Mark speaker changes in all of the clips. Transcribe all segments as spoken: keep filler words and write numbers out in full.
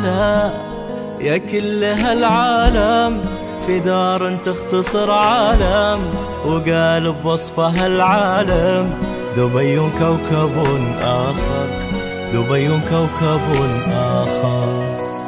Speaker 1: تعالى يا كل هالعالم في دار تختصر عالم وقال بوصفها العالم دبي كوكب آخر دبي كوكب آخر.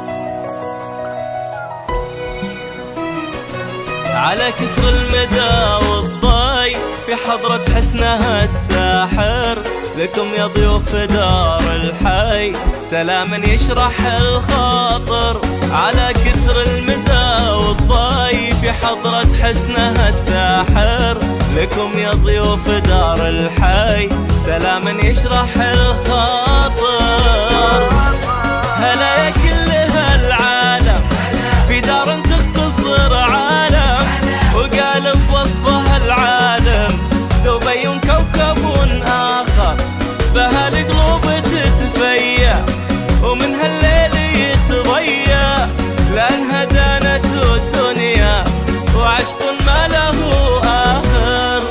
Speaker 1: على كثر المدى والضي في حضرة حسنها الساحر لكم يا ضيوف دار الحي سلاما يشرح الخاطر. على كثر المدى والضي في حضرة حسنها الساحر لكم يا ضيوف دار الحي سلاما يشرح الخاطر. هلا يا كل هالعالم في دار تختصر عالم وقال بوصفها العالم دبي كوكب آخر بها القلوب تتفيا ومن هالليل يتضيا لأنها دانت الدنيا وعشق ما له آخر.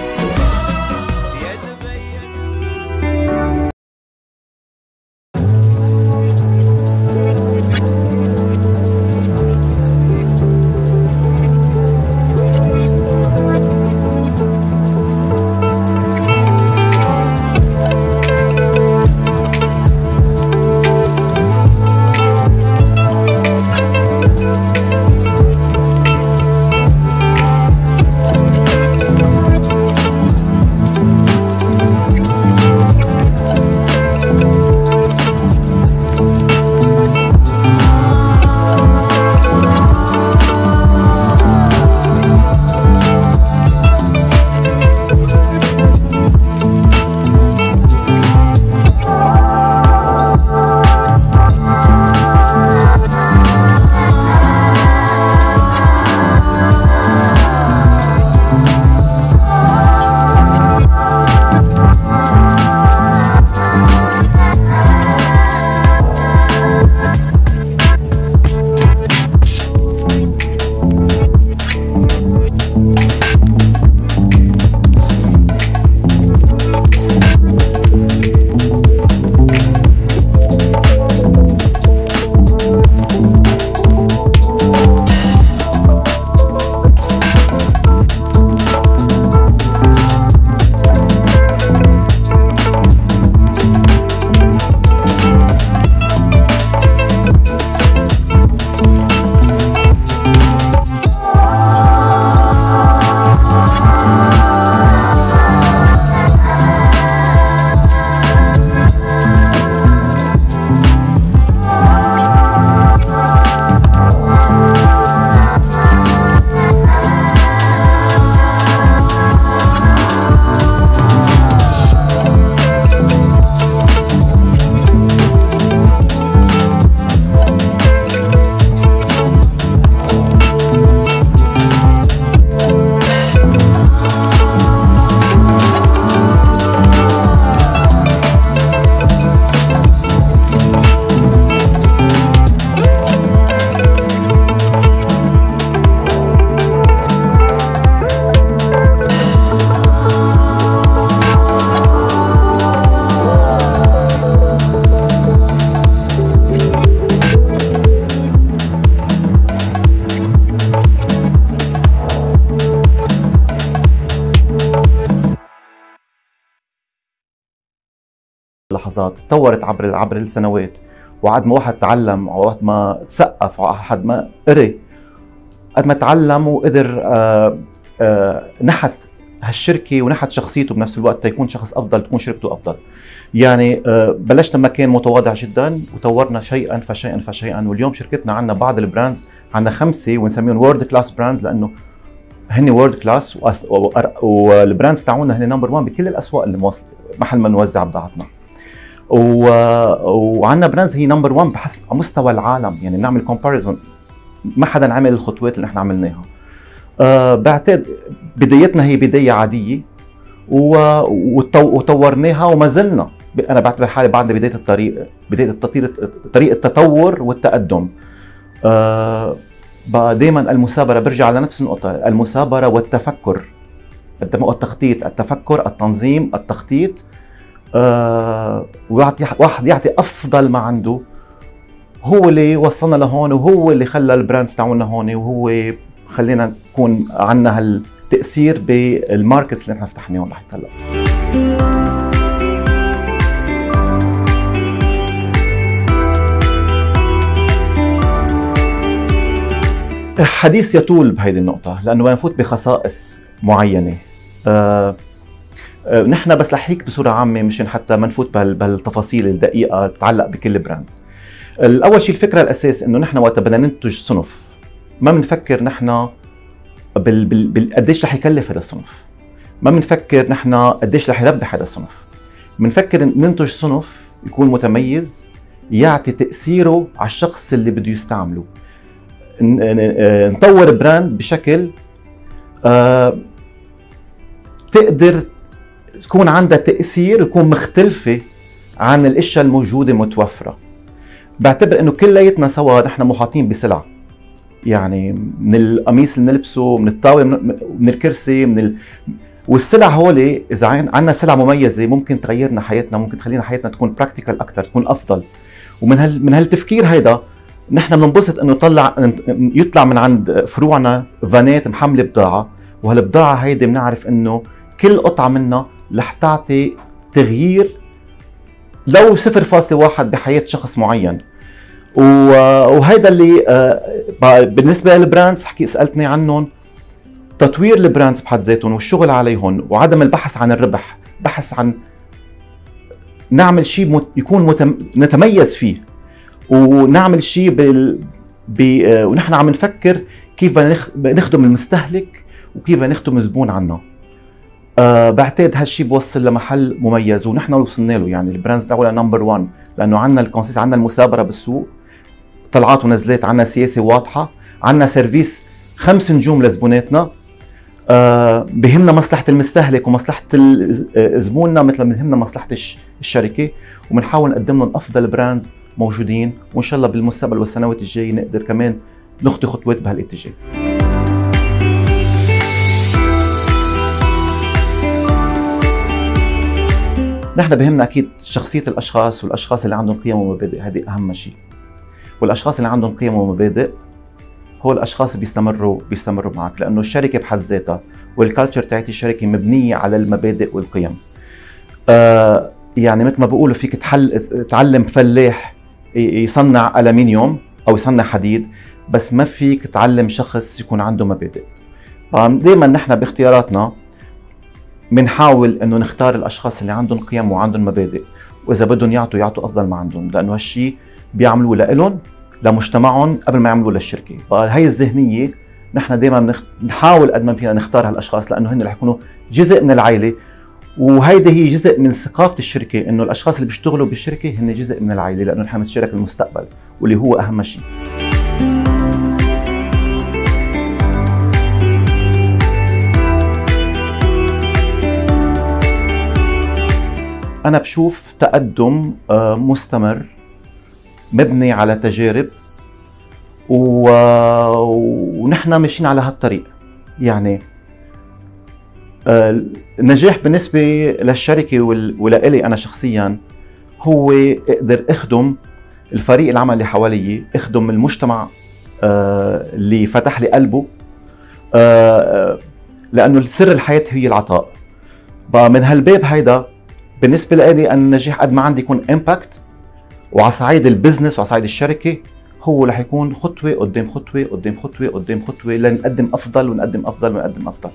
Speaker 2: لحظات تطورت عبر عبر السنوات، وقد ما واحد تعلم وقد ما تثقف وقد ما قري قد ما تعلم وقدر آآ آآ نحت هالشركه ونحت شخصيته بنفس الوقت تيكون شخص افضل، تكون شركته افضل. يعني بلشنا مكان متواضع جدا وطورنا شيئا فشيئا فشيئا، واليوم شركتنا عندنا بعض البراندز، عندنا خمسه ونسميهم وورد كلاس براندز لانه هن وورد كلاس، والبراندز تاعونا هن نمبر واحد بكل الاسواق اللي موصل محل ما نوزع بضاعتنا. وعندنا براندز هي نمبر واحد بحس على مستوى العالم، يعني بنعمل كومباريزون ما حدا عمل الخطوات اللي نحن عملناها. أه بعتقد بدايتنا هي بدايه عاديه وطورناها وما زلنا، انا بعتبر حالي بعد بدايه الطريق، بدايه التطوير، طريق التطور والتقدم. أه بقى دائما المثابره، برجع على نفس النقطه، المثابره والتفكر، التخطيط، التفكر، التنظيم، التخطيط. أه واحد يعطي افضل ما عنده هو اللي وصلنا لهون، وهو اللي خلى البراندز تاعونا هون، وهو خلينا نكون عندنا هالتاثير بالماركتس اللي نحن فتحناهم لحتى هلا. حديث يطول بهيدي النقطة لأنه بنفوت بخصائص معينة. آه آه نحن بس لحيك بصورة عامة مشان حتى ما نفوت بهالتفاصيل الدقيقة تتعلق بكل براندز. الأول شيء الفكرة الأساس إنه نحن وقت بدنا ننتج صنف ما بنفكر نحن بال بال بال قديش رح يكلف هذا الصنف، ما بنفكر نحن قديش رح يربح هذا الصنف، بنفكر ننتج صنف يكون متميز يعطي تأثيره على الشخص اللي بده يستعمله. نطور براند بشكل آه تقدر تكون عندها تأثير يكون مختلفة عن الاشياء الموجودة متوفرة. بعتبر انه كلياتنا سوا نحن محاطين بسلع، يعني من القميص اللي بنلبسه، من الطاولة، من الكرسي، من ال... والسلع هولي اذا عندنا سلع مميزة ممكن تغيرنا حياتنا، ممكن تخلينا حياتنا تكون براكتيكال اكثر، تكون افضل. ومن هال من هالتفكير هيدا نحن بننبسط انه يطلع يطلع من عند فروعنا فانات محمله بضاعه، وهالبضاعه هيدي بنعرف انه كل قطعه منها رح تعطي تغيير لو صفر فاصلة واحد بحياه شخص معين. وهيدا اللي بالنسبه للبراندز حكي سالتني عنهم، تطوير البراندز بحد ذاتهم والشغل عليهم وعدم البحث عن الربح، بحث عن نعمل شيء يكون متم... نتميز فيه، ونعمل شيء بال... ب... ونحن عم نفكر كيف نخ... نخدم المستهلك وكيف نخدم الزبون عنا. أه بعتقد هالشيء بوصل لمحل مميز ونحن وصلنا له. يعني البراندز تاعنا نمبر واحد لانه عندنا الكونسيست، عندنا المثابره بالسوق، طلعات ونزلات، عندنا سياسه واضحه، عندنا سيرفيس خمس نجوم لزبوناتنا. أه بهمنا مصلحه المستهلك ومصلحه زبوننا مثل ما بهمنا مصلحه الشركه، وبنحاول نقدم لهم افضل براندز موجودين، وان شاء الله بالمستقبل والسنوات الجايه نقدر كمان نخطي خطوات بهالاتجاه. نحن بهمنا اكيد شخصيه الاشخاص، والاشخاص اللي عندهم قيم ومبادئ، هذه اهم شيء. والاشخاص اللي عندهم قيم ومبادئ هو الاشخاص اللي بيستمروا بيستمروا معك، لانه الشركه بحد ذاتها والكالتشر تاعت الشركه مبنيه على المبادئ والقيم. آه يعني مثل ما بيقولوا فيك تحل تعلم فلاح يصنع ألمنيوم او يصنع حديد، بس ما فيك تعلم شخص يكون عنده مبادئ. دائما نحن باختياراتنا بنحاول انه نختار الاشخاص اللي عندهم قيم وعندهم مبادئ، واذا بدهم يعطوا يعطوا افضل ما عندهم، لانه هالشيء بيعملوه لإلهم لمجتمعهم قبل ما يعملوه للشركه. فهي الذهنيه نحن دائما بنحاول قد ما فينا نختار هالاشخاص، لانه هن رح يكونوا جزء من العائله، وهيدي هي جزء من ثقافه الشركه، انه الاشخاص اللي بيشتغلوا بالشركه هن جزء من العائله، لانه نحن بنتشارك المستقبل واللي هو اهم شيء. أنا بشوف تقدم مستمر مبني على تجارب، ونحن ماشيين على هالطريق. يعني النجاح بالنسبة للشركة ولإلي أنا شخصيا هو أقدر أخدم الفريق العمل اللي حوالي، أخدم المجتمع اللي فتح لي قلبه، لأنه سر الحياة هي العطاء. من هالباب هيدا بالنسبة لي أن النجاح قد ما عندي يكون امباكت، وعلى صعيد البزنس وعلى صعيد الشركة هو رح يكون خطوة قدام خطوة قدام خطوة قدام خطوة لنقدم أفضل ونقدم أفضل ونقدم أفضل.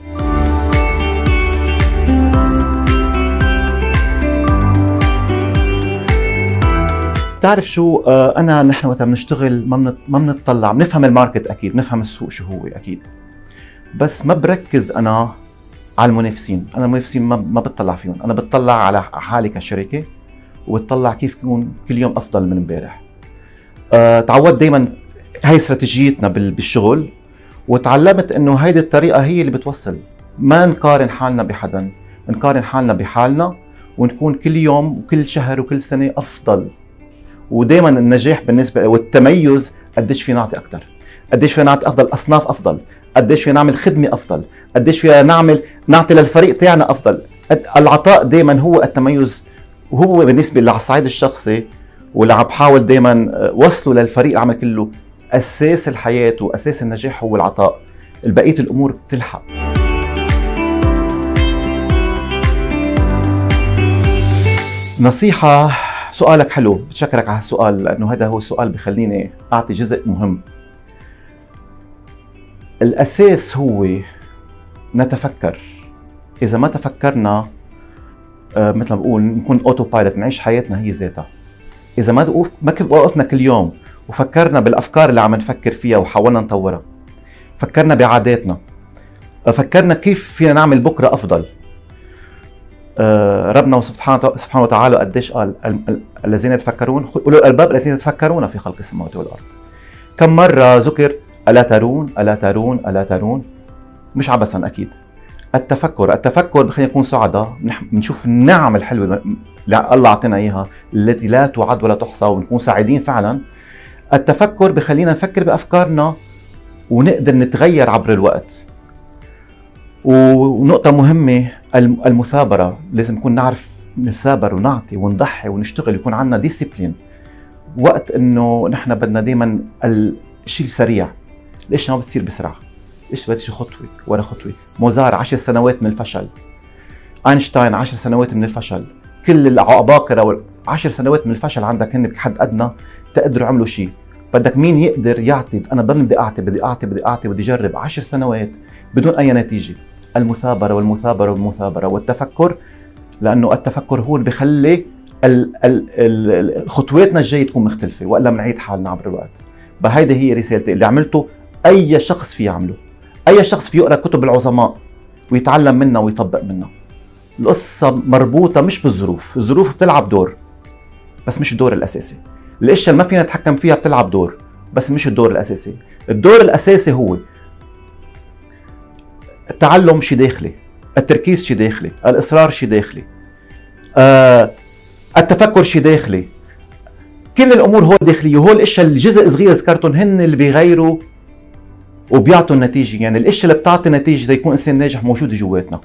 Speaker 2: بتعرف شو آه أنا نحن وقت بنشتغل ما ما بنطلع، بنفهم الماركت أكيد، بنفهم السوق شو هو أكيد، بس ما بركز أنا على المنافسين. انا المنافسين ما ما بتطلع فيهم، انا بتطلع على حالي كشركه، وبتطلع كيف يكون كل يوم افضل من امبارح. أه تعودت دائما، هاي استراتيجيتنا بالشغل، وتعلمت انه هيدي الطريقه هي اللي بتوصل. ما نقارن حالنا بحدا، نقارن حالنا بحالنا، ونكون كل يوم وكل شهر وكل سنه افضل. ودائما النجاح بالنسبه والتميز قديش فينا نعطي اكثر، قديش فينا نعطي افضل اصناف افضل، قديش فينا نعمل خدمه افضل، قديش فينا نعمل نعطي للفريق تاعنا افضل. العطاء دائما هو التميز، وهو بالنسبه للصعيد الشخصي واللي عم بحاول دائما وصله للفريق العمل كله، اساس الحياه واساس النجاح هو العطاء، البقيه الامور بتلحق. نصيحه، سؤالك حلو، بتشكرك على هالسؤال لانه هذا هو السؤال بخليني اعطي جزء مهم. الاساس هو نتفكر. اذا ما تفكرنا آه مثل ما بقول نكون اوتو بايلوت، نعيش حياتنا هي ذاتها. اذا ما ما وقفنا كل يوم وفكرنا بالافكار اللي عم نفكر فيها وحاولنا نطورها، فكرنا بعاداتنا، فكرنا كيف فينا نعمل بكره افضل. آه ربنا سبحانه سبحانه وتعالى قديش قال الذين يتفكرون اولو الالباب الذين يتفكرون في خلق السماوات والارض. كم مره ذكر الا ترون الا ترون الا ترون؟ مش عبثا اكيد. التفكر، التفكر بخلينا نكون سعداء، بنشوف النعم الحلوه اللي الله اعطينا اياها التي لا تعد ولا تحصى ونكون سعيدين فعلا. التفكر بخلينا نفكر بافكارنا ونقدر نتغير عبر الوقت. ونقطه مهمه المثابره، لازم نكون نعرف نثابر ونعطي ونضحي ونشتغل، يكون عندنا ديسيبلين وقت انه نحن بدنا دائما الشيء السريع. الاشياء ما بتصير بسرعه، الاشياء بتمشي خطوه ورا خطوه. موزار عشر سنوات من الفشل، اينشتاين عشر سنوات من الفشل، كل العباقره عشر سنوات من الفشل عندك هن بحد ادنى تقدروا يعملوا شيء. بدك مين يقدر يعطي؟ انا ضل بدي اعطي بدي اعطي بدي اعطي بدي اجرب عشر سنوات بدون اي نتيجه. المثابره والمثابره والمثابره والتفكر، لانه التفكر هو اللي بخلي ال ال ال خطواتنا الجايه تكون مختلفه، والا بنعيد حالنا عبر الوقت. فهيدي هي رسالتي اللي عملته. اي شخص فيه يعمله، اي شخص فيه يقرا كتب العظماء ويتعلم منها ويطبق منها. القصه مربوطه مش بالظروف، الظروف بتلعب دور بس مش الدور الاساسي. الاشياء اللي ما فينا نتحكم فيها بتلعب دور بس مش الدور الاساسي. الدور الاساسي هو التعلم شيء داخلي، التركيز شيء داخلي، الاصرار شيء داخلي، آه، التفكر شيء داخلي. كل الامور هو داخليه، وهو الاشياء الجزء صغير ذكرتهم هن اللي بيغيروا وبيعطوا النتيجه. يعني الاشياء اللي بتعطي نتيجه ليكون انسان ناجح موجوده جواتنا.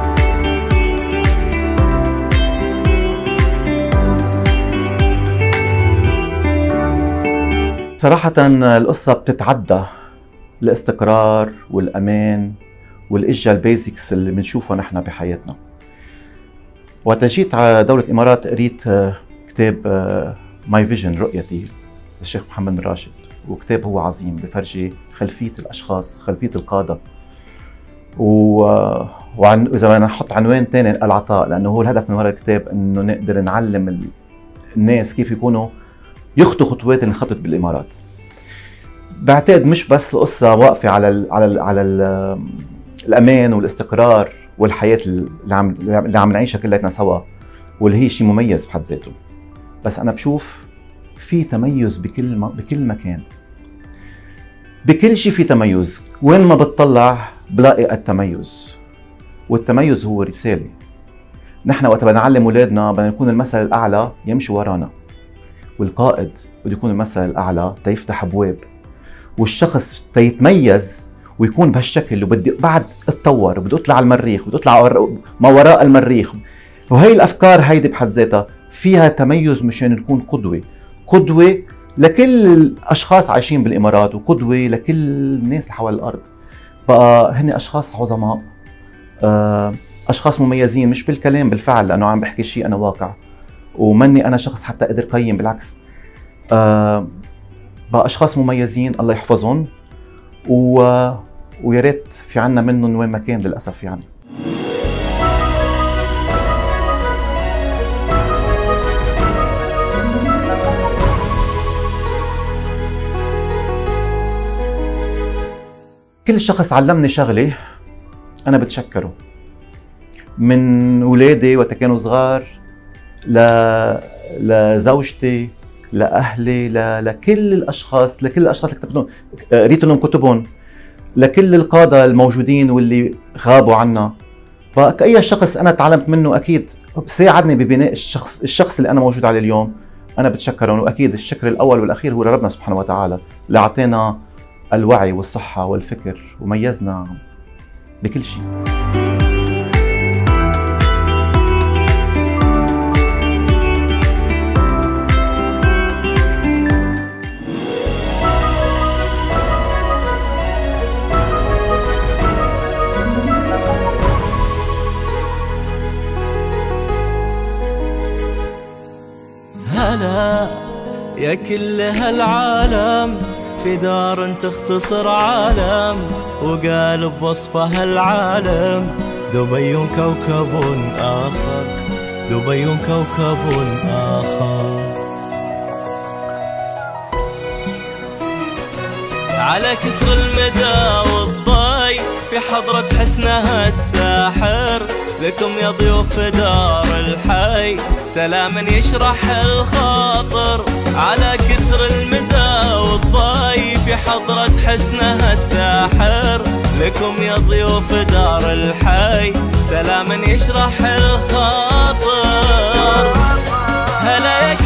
Speaker 2: صراحة القصة بتتعدى الاستقرار والأمان والإشياء البيزكس اللي بنشوفها نحن بحياتنا. وقت جيت على دولة الإمارات قريت كتاب ماي فيجن، رؤيتي، للشيخ محمد بن راشد، وكتاب هو عظيم بفرجي خلفية الأشخاص، خلفية القادة. و... وعن إذا بدنا نحط عنوان ثاني العطاء، لأنه هو الهدف من وراء الكتاب إنه نقدر نعلم الناس كيف يكونوا يخطوا خطوات اللي انخطت بالامارات. بعتقد مش بس القصه واقفه على ال على ال على ال الامان والاستقرار والحياه اللي عم اللي عم نعيشها كلياتنا سوا، واللي هي شيء مميز بحد ذاته. بس انا بشوف في تميز بكل ما بكل مكان، بكل شيء في تميز. وين ما بتطلع بلاقي التميز، والتميز هو رساله. نحن وقت بدنا نعلم اولادنا بدنا نكون المثل الاعلى يمشوا ورانا، والقائد بده يكون المثل الاعلى تيفتح ابواب، والشخص تيتميز ويكون بهالشكل. وبدي بعد اتطور، بدي اطلع على المريخ، بدي اطلع ما وراء المريخ. وهي الافكار هيدي بحد ذاتها فيها تميز مشان نكون قدوه، قدوه لكل الاشخاص عايشين بالامارات، وقدوه لكل الناس اللي حول الارض. بقى هن اشخاص عظماء، اشخاص مميزين، مش بالكلام بالفعل، لانه عم بحكي شيء انا واقع ومني انا شخص حتى قدر قيم، بالعكس. آه بقى اشخاص مميزين الله يحفظهم، و... ويا ريت في عنا منهم وين ما كان للاسف. يعني كل شخص علمني شغله انا بتشكره، من اولادي وقت كانوا صغار ل... لزوجتي، لاهلي، ل... لكل الاشخاص، لكل الاشخاص اللي كتبت لهم قريت لهم كتبهم، لكل القاده الموجودين واللي غابوا عنا. فكأي شخص انا تعلمت منه اكيد ساعدني ببناء الشخص الشخص اللي انا موجود عليه اليوم. انا بتشكرهم، واكيد الشكر الاول والاخير هو لربنا سبحانه وتعالى اللي اعطينا الوعي والصحه والفكر وميزنا بكل شيء.
Speaker 1: هلا يا كل هالعالم في دار تختصر عالم وقال بوصفها العالم دبي كوكب آخر دبي كوكب آخر. على كثر المدى والضي في حضرة حسنها الساحر لكم يا ضيوف دار الحي سلاما يشرح الخاطر. على كثر المدى والضي في حضرة حسنها الساحر لكم يا ضيوف دار الحي سلاما يشرح الخاطر. هلا يا